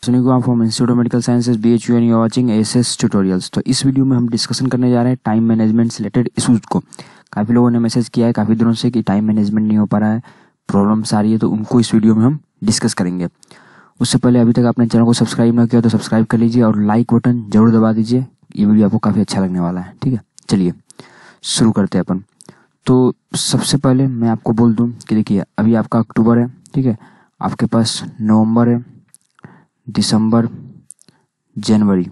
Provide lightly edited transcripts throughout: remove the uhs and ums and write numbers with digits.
सुनिए from institute of medical sciences BHU and you are watching ASS tutorials. तो इस video में हम डिस्कशन करने जा रहे हैं टाइम मैनेजमेंट से रिलेटेड इशूज़ को। काफ़ी लोगों ने मैसेज किया है काफ़ी दिनों से कि टाइम मैनेजमेंट नहीं हो पा रहा है, प्रॉब्लम्स आ रही है, तो उनको इस वीडियो में हम डिस्कस करेंगे। उससे पहले अभी तक आपने चैनल को सब्सक्राइब ना किया तो सब्सक्राइब कर लीजिए और लाइक बटन जरूर दबा दीजिए। ये वीडियो आपको काफ़ी अच्छा लगने वाला है। ठीक है, चलिए शुरू करते हैं अपन। तो सबसे पहले मैं आपको बोल दूं कि देखिए अभी आपका अक्टूबर है, ठीक है, आपके पास नवंबर है, दिसंबर, जनवरी,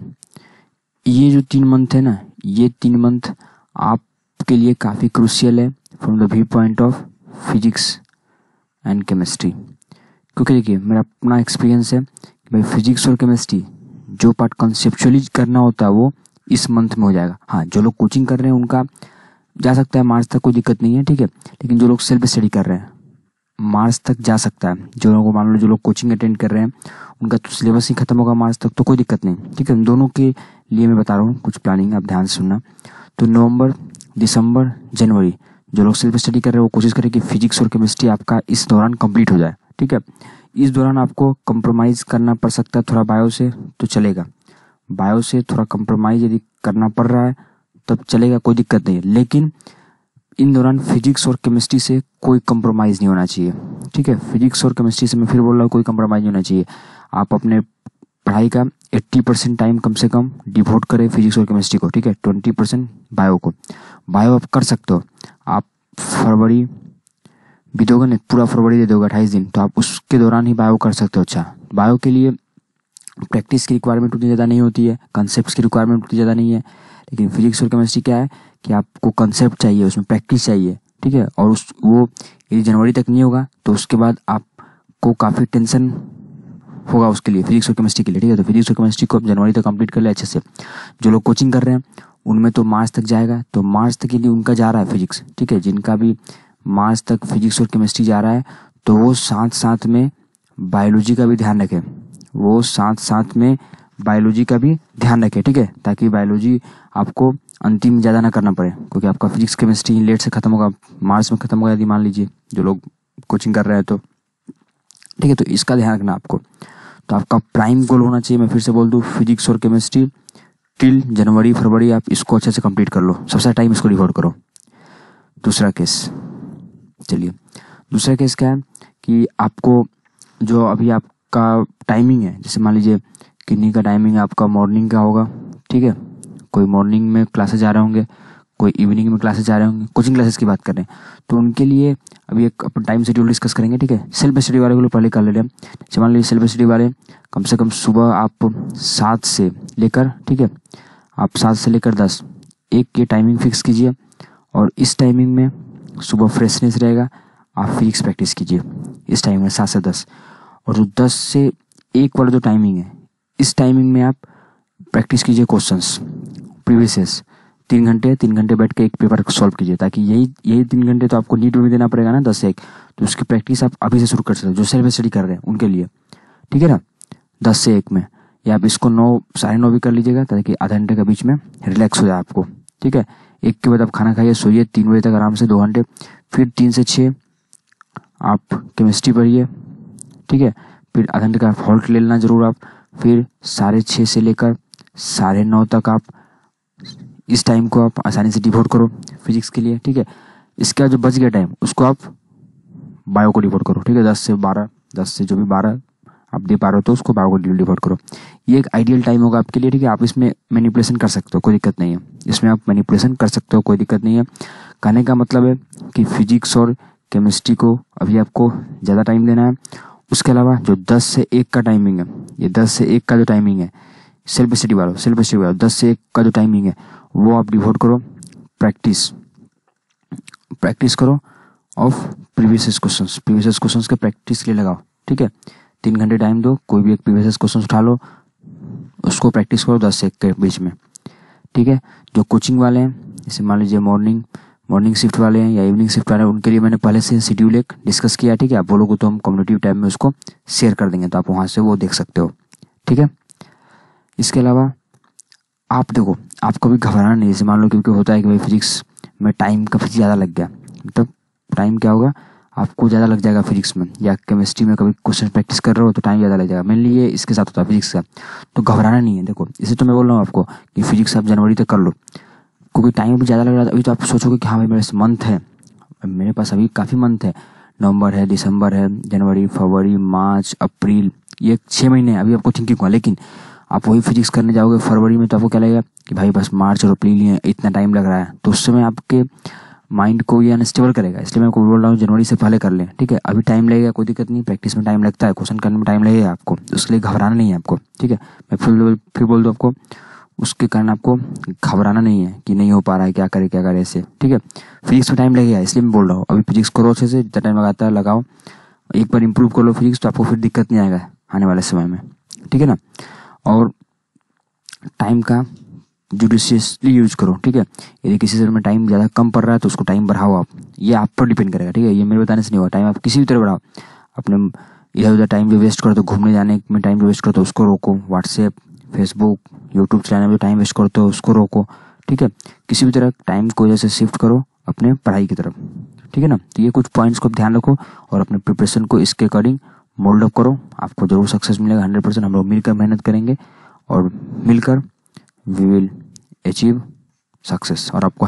ये जो 3 मंथ है ना, ये 3 मंथ आपके लिए काफ़ी क्रूशियल है from the view point of physics and chemistry. क्योंकि देखिए मेरा अपना एक्सपीरियंस है कि भाई फिजिक्स और केमिस्ट्री जो पार्ट कंसेप्चुअली करना होता है वो इस मंथ में हो जाएगा। हाँ, जो लोग कोचिंग कर रहे हैं उनका जा सकता है मार्च तक, कोई दिक्कत नहीं है, ठीक है। लेकिन जो लोग सेल्फ स्टडी कर रहे हैं मार्च तक जा सकता है। जो लोगों को मान लो जो लोग कोचिंग अटेंड कर रहे हैं उनका तो सिलेबस ही खत्म होगा मार्च तक, तो कोई दिक्कत नहीं, ठीक है। दोनों के लिए मैं बता रहा हूँ कुछ प्लानिंग, आप ध्यान से सुनना। तो नवंबर, दिसंबर, जनवरी जो लोग सेल्फ स्टडी कर रहे हैं वो कोशिश करें कि फिजिक्स और केमिस्ट्री आपका इस दौरान कंप्लीट हो जाए, ठीक है। इस दौरान आपको कंप्रोमाइज़ करना पड़ सकता है थोड़ा बायो से, तो चलेगा। बायो से थोड़ा कंप्रोमाइज़ यदि करना पड़ रहा है तब चलेगा, कोई दिक्कत नहीं है। लेकिन इन दौरान फिजिक्स और केमिस्ट्री से कोई कंप्रोमाइज़ नहीं होना चाहिए, ठीक है। फिजिक्स और केमिस्ट्री से मैं फिर बोल रहा हूँ कोई कंप्रोमाइज़ नहीं होना चाहिए। आप अपने पढ़ाई का 80% टाइम कम से कम डिवोट करें फिजिक्स और केमिस्ट्री को, ठीक है। 20% बायो को। बायो आप कर सकते हो, आप फरवरी भी दोगे ना, पूरा फरवरी दे दोगे 28 दिन, तो आप उसके दौरान ही बायो कर सकते हो। अच्छा, बायो के लिए प्रैक्टिस की रिक्वायरमेंट उतनी ज़्यादा नहीं होती है, कंसेप्ट की रिक्वायरमेंट उतनी ज़्यादा नहीं है। लेकिन फिजिक्स और केमिस्ट्री क्या है कि आपको कंसेप्ट चाहिए, उसमें प्रैक्टिस चाहिए, ठीक है। और वो यदि जनवरी तक नहीं होगा तो उसके बाद आपको काफ़ी टेंशन होगा उसके लिए, फिजिक्स और केमिस्ट्री के लिए, ठीक है। तो फिजिक्स और केमिस्ट्री को आप जनवरी तक कंप्लीट कर ले अच्छे से। जो लोग कोचिंग कर रहे हैं उनमें तो मार्च तक जाएगा, तो मार्च तक के लिए उनका जा रहा है फिजिक्स, ठीक है। जिनका भी मार्च तक फिजिक्स और केमिस्ट्री जा रहा है तो वो साथ साथ में बायोलॉजी का भी ध्यान रखें, वो साथ साथ में बायोलॉजी का भी ध्यान रखें, ठीक है, ताकि बायोलॉजी आपको अंतिम ज़्यादा ना करना पड़े। क्योंकि आपका फिजिक्स केमिस्ट्री लेट से खत्म होगा, मार्च में खत्म होगा यदि मान लीजिए जो लोग कोचिंग कर रहे हैं तो, ठीक है। तो इसका ध्यान रखना आपको। तो आपका प्राइम गोल होना चाहिए, मैं फिर से बोल दूँ, फिजिक्स और केमिस्ट्री टिल जनवरी फरवरी आप इसको अच्छे से कंप्लीट कर लो, सबसे टाइम इसको डिवोट करो। दूसरा केस, चलिए दूसरा केस क्या है कि आपको जो अभी आपका टाइमिंग है, जैसे मान लीजिए किन्हीं का टाइमिंग आपका मॉर्निंग का होगा, ठीक है। कोई मॉर्निंग में क्लासेस जा रहे होंगे, कोई इवनिंग में क्लासेस जा रहे होंगे, कोचिंग क्लासेस की बात कर रहे हैं, तो उनके लिए अभी एक अपन टाइम शेड्यूल डिस्कस करेंगे, ठीक है। सेल्फ स्टडी वाले को लोग पहले कर ले रहे हैं। जैसे मान लीजिए सेल्फ स्टडी वाले कम से कम सुबह आप 7 से लेकर, ठीक है, आप 7 से लेकर 10 एक की टाइमिंग फिक्स कीजिए। और इस टाइमिंग में सुबह फ्रेशनेस रहेगा, आप फिजिक्स प्रैक्टिस कीजिए इस टाइम में 7 से 10। और जो 10 से 1 वाला जो टाइमिंग है, इस टाइमिंग में आप प्रैक्टिस कीजिए क्वेश्चंस प्रीवियस 3 घंटे बैठ के एक पेपर को सॉल्व कीजिए, ताकि यही 3 घंटे तो आपको नीट में देना पड़ेगा ना 10 से 1, तो उसकी प्रैक्टिस आप अभी से शुरू कर सकते हो जो सेल्फ स्टडी कर रहे हैं उनके लिए, ठीक है ना। 10 से 1 में, या आप इसको 9 साढ़े 9 भी कर लीजिएगा ताकि आधा घंटे के बीच में रिलैक्स हो जाए आपको, ठीक है। 1 के बाद आप खाना खाइए, सोइए, 3 बजे तक आराम से 2 घंटे, फिर 3 से 6 आप केमिस्ट्री पढ़िए, ठीक है। फिर आधा घंटे का हॉल्ट ले लेना जरूर आप, फिर 6:30 से लेकर 9:30 तक आप इस टाइम को आप आसानी से डिवोट करो फिजिक्स के लिए, ठीक है। इसका जो बच गया टाइम उसको आप बायो को डिवोट करो, ठीक है। 10 से 12, 10 से जो भी 12 आप दे पा रहे हो तो उसको बायो को डिवोट करो। ये एक आइडियल टाइम होगा आपके लिए, ठीक है। आप इसमें मैनिपुलेशन कर सकते हो, कोई दिक्कत नहीं है, इसमें आप मैनिपुलेशन कर सकते हो, कोई दिक्कत नहीं है। कहने का मतलब है कि फिजिक्स और केमिस्ट्री को अभी आपको ज़्यादा टाइम देना है। उसके अलावा जो 10 से 1 का टाइमिंग है, ये 10 से 1 का जो टाइमिंग है सेल्फ स्टडी वाला 10 से 1 का जो टाइमिंग है वो आप डिवोट करो, प्रैक्टिस करो ऑफ प्रीवियस क्वेश्चंस के प्रैक्टिस के लिए लगाओ, ठीक है। 3 घंटे टाइम दो, कोई भी एक प्रीवियस क्वेश्चन उठा लो, उसको प्रैक्टिस करो 10 से 1 के बीच में, ठीक है। जो कोचिंग वाले हैं, जैसे मान लीजिए मॉर्निंग शिफ्ट वाले हैं या इवनिंग शिफ्ट वाले हैं, उनके लिए मैंने पहले से शेड्यूल एक डिस्कस किया, ठीक है। आप बोलोगे तो हम कम्युनिटी टैब में उसको शेयर कर देंगे, तो आप वहाँ से वो देख सकते हो, ठीक है। इसके अलावा आप देखो, आप कभी घबराना नहीं। जैसे मान लो क्योंकि होता है कि भाई फिजिक्स में टाइम काफ़ी ज़्यादा लग गया, मतलब टाइम क्या होगा, आपको ज़्यादा लग जाएगा फिजिक्स में, या केमिस्ट्री में कभी क्वेश्चन प्रैक्टिस कर रहे हो तो टाइम ज़्यादा लग जाएगा। मेनली ये इसके साथ होता है फिजिक्स का, तो घबराना नहीं है। देखो इसे तो मैं बोल रहा हूँ आपको कि फिजिक्स आप जनवरी तक कर लो, क्योंकि टाइम भी ज़्यादा लग रहा है। अभी तो आप सोचोगे कि हाँ भाई मेरे पास मंथ है, मेरे पास अभी काफ़ी मंथ है, नवंबर है, दिसंबर है, जनवरी, फरवरी, मार्च, अप्रैल, ये 6 महीने हैं, अभी आपको थिंकिंग हुआ। लेकिन आप वही फिजिक्स करने जाओगे फरवरी में तो आपको क्या लगेगा कि भाई बस मार्च और अप्रैल ही है, इतना टाइम लग रहा है, तो उस समय आपके माइंड को ये अनस्टेबल करेगा। इसलिए मैं आपको बोल रहा हूँ जनवरी से पहले कर लें, ठीक है। अभी टाइम लगेगा, कोई दिक्कत नहीं, प्रैक्टिस में टाइम लगता है, क्वेश्चन करने में टाइम लगेगा आपको, उसके लिए घबराना नहीं है आपको, ठीक है। मैं फिर बोल दूँ आपको, उसके कारण आपको घबराना नहीं है कि नहीं हो पा रहा है, क्या करे ऐसे, ठीक है। फिजिक्स में टाइम लगेगा, इसलिए मैं बोल रहा हूँ अभी फिजिक्स करो अच्छे से, जितना टाइम लगाता है लगाओ, एक बार इंप्रूव कर लो फिजिक्स तो आपको फिर दिक्कत नहीं आएगा आने वाले समय में, ठीक है ना। और टाइम का जुडिशियसली यूज करो, ठीक है। यदि किसी से में टाइम ज़्यादा कम पड़ रहा है तो उसको टाइम बढ़ाओ आप, ये आप पर डिपेंड करेगा, ठीक है। ये मेरे बताने से नहीं होगा, टाइम आप किसी भी तरह बढ़ाओ। अपने इधर उधर टाइम जो वेस्ट करो तो घूमने जाने में टाइम जो वेस्ट करो तो उसको रोको, व्हाट्सएप, फेसबुक, यूट्यूब चलाने में जो टाइम वेस्ट करो तो उसको रोको, ठीक है। किसी भी तरह टाइम को वजह से शिफ्ट करो अपने पढ़ाई की तरफ, ठीक है ना। तो ये कुछ पॉइंट्स को ध्यान रखो और अपने प्रिपरेशन को इसके अकॉर्डिंग मोल्ड अप करो, आपको जरूर सक्सेस मिलेगा 100%। हम लोग मिलकर मेहनत करेंगे और मिलकर वी विल अचीव सक्सेस, और आपको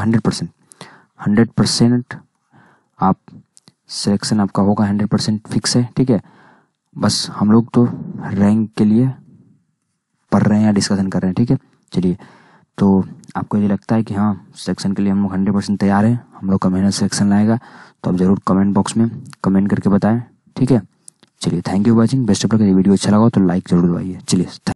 100% आप सिलेक्शन आपका होगा, 100% फिक्स है, ठीक है। बस हम लोग तो रैंक के लिए पढ़ रहे हैं या डिस्कशन कर रहे हैं, ठीक है। चलिए, तो आपको ये लगता है कि हाँ सिलेक्शन के लिए हम लोग 100% तैयार हैं, हम लोग का मेहनत सिलेक्शन लाएगा, तो आप ज़रूर कमेंट बॉक्स में कमेंट करके बताएं, ठीक है। चलिए, thank you watching, best of luck. ये वीडियो अच्छा लगा तो लाइक जरूर दबाइए। चलिए।